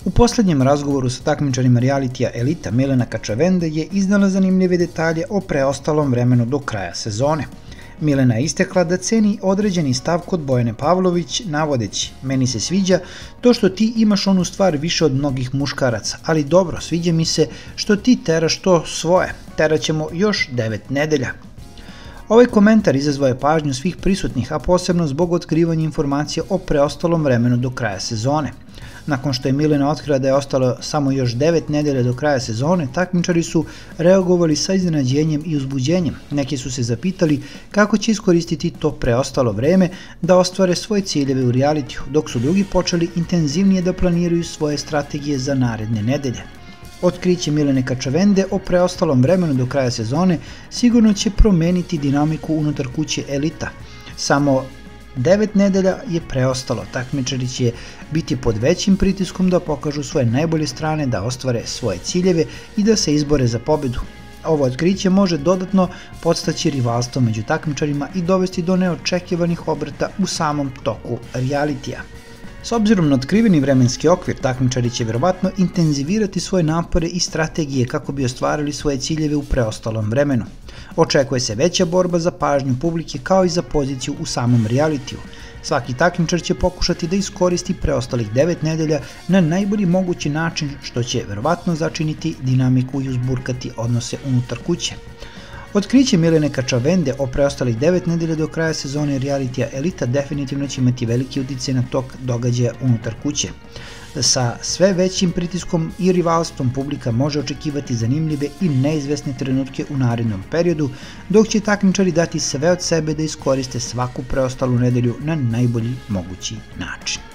U poslednjem razgovoru sa takmičarima realitija Elita Milena Kačavende je iznala zanimljive detalje o preostalom vremenu do kraja sezone. Milena je istakla da ceni određeni stav kod Bojane Pavlović, navodeći: "Meni se sviđa to što ti imaš onu stvar više od mnogih muškaraca, ali dobro, sviđa mi se što ti teraš to svoje, teraćemo još 9 nedelja." Ovaj komentar izazvao je pažnju svih prisutnih, a posebno zbog otkrivanja informacija o preostalom vremenu do kraja sezone. Nakon što je Milena otkrila da je ostalo samo još 9 nedelja do kraja sezone, takmičari su reagovali sa iznenađenjem i uzbuđenjem. Neki su se zapitali kako će iskoristiti to preostalo vreme da ostvare svoje ciljeve u realitiju, dok su drugi počeli intenzivnije da planiraju svoje strategije za naredne nedelje. Otkriće Milene Kačavende o preostalom vremenu do kraja sezone sigurno će promeniti dinamiku unutar kuće Elita. Samo 9 nedelja je preostalo, takmičari će biti pod većim pritiskom da pokažu svoje najbolje strane, da ostvare svoje ciljeve i da se izbore za pobedu. Ovo otkriće može dodatno podstaći rivalstvo među takmičarima i dovesti do neočekivanih obrata u samom toku realitija. S obzirom na otkriveni vremenski okvir, takmičari će verovatno intenzivirati svoje napore i strategije kako bi ostvarili svoje ciljeve u preostalom vremenu. Očekuje se veća borba za pažnju publike kao i za poziciju u samom realitiju. Svaki takmičar će pokušati da iskoristi preostalih 9 nedelja na najbolji mogući način, što će verovatno začiniti dinamiku i uzburkati odnose unutar kuće. Otkriće Milene Kačavende o preostalih 9 nedelja do kraja sezone realitija Elita definitivno će imati veliki uticaj na tok događaja unutar kuće. Sa sve većim pritiskom i rivalstvom publika može očekivati zanimljive i neizvesne trenutke u narednom periodu, dok će takmičari dati sve od sebe da iskoriste svaku preostalu nedelju na najbolji mogući način.